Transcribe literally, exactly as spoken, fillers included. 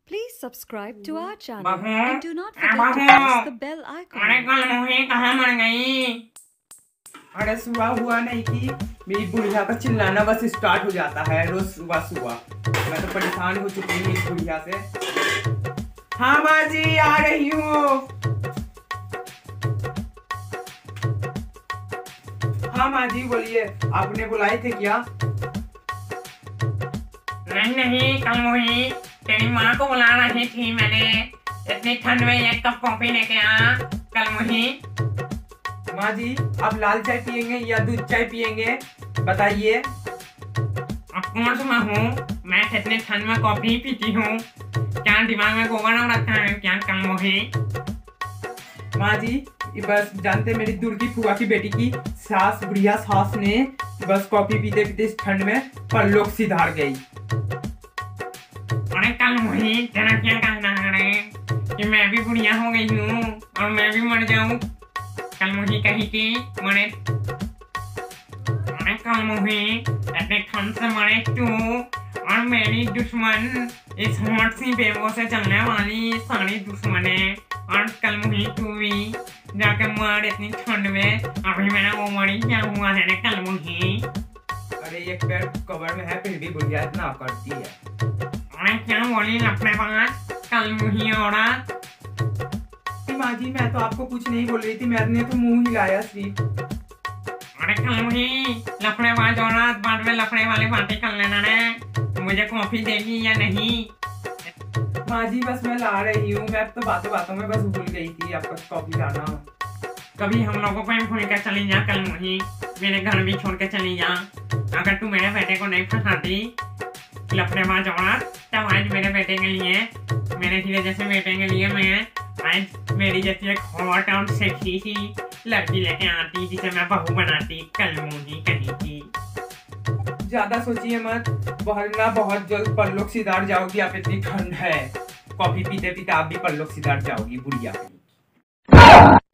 Please subscribe to our channel बहू, and do not A forget to बहू, press the bell अरे icon. कल मोही कहाँ मर गई? अरे सुबह हुआ नहीं कि मेरी बुढ़िया का चिल्लाना बस स्टार्ट हो जाता है रोज सुबह सुबह। मैं तो परेशान हो चुकी हूँ इस बुढ़िया से। हाँ माँ जी आ रही हूँ। हाँ माँ जी बोलिए, आपने बुलाए थे क्या? नहीं नहीं कल मोही, तेरी माँ को बुला रही थी मैंने। इतनी ठंड में एक कप कॉफी लेके आ कल मोही। माँ जी आप लाल चाय पियेंगे या दूध चाय पियेंगे बताइए। अब कौन सा मैं हूँ? मैं इतने ठंड में कॉफी पीती हूँ। क्या दिमाग में गोबर न रखा है क्या कल मोही? माँ जी बस जानते मेरी दूर की फुआ की बेटी की सास बुढ़िया सास ने बस कॉफी पीते पीते इस ठंड में परलोक सिधार गई। अरे कल मोही, तेरा क्या कहना है कि मैं भी बुढ़िया हो गई हूँ और मैं भी मर जाऊँ? कल मोही कही कि मरे। अरे कल मोही, इतने ठंड से मरे तू और मेरी दुश्मन इस हॉट सी बेबों से चलने वाली सारी दुश्मने। और कल मोही तू भी जाके मर इतनी ठंड में। अभी मेरा वो मरी क्या हुआ है रे कल मोही? अरे एक पैर कवर में है फिर भी बुढ़िया इतना करती है। अरे क्या बोली लफड़े बात कल मोही औरत? माँ जी मैं तो आपको कुछ नहीं बोल रही थी, मैंने तो मुंह हिलाया सिर्फ। अरे कल मोही, लफड़े बाज औरत, बाद में लफड़े वाली बातें कर लेना रे। मुझे कॉफी देगी या नहीं? माँ जी बस मैं ला रही हूँ, मैं तो बातों बातों में बस भूल गई थी आपको कॉफी लाना। कभी हम लोगों को ही भूल कर चली जा कल मोही, मेरे घर भी छोड़ के चली जा। अगर तू मेरे बेटे को नहीं फंसाती लफड़े बाज औरत, तब आज मेरे बेटे के लिए, मेरे हीरे जैसे बेटे के लिए मैं आज मेरी जैसी एक हॉट और सेक्सी सी लड़की लेके आती जिसे मैं बहू बनाती कल मोही कहीं की। ज्यादा सोचिए मत, वरना बहुत जल्द परलोक सिधार जाओगी आप, इतनी ठंड है। कॉफी पीते पीते आप भी परलोक सिधार जाओगी बुढ़िया।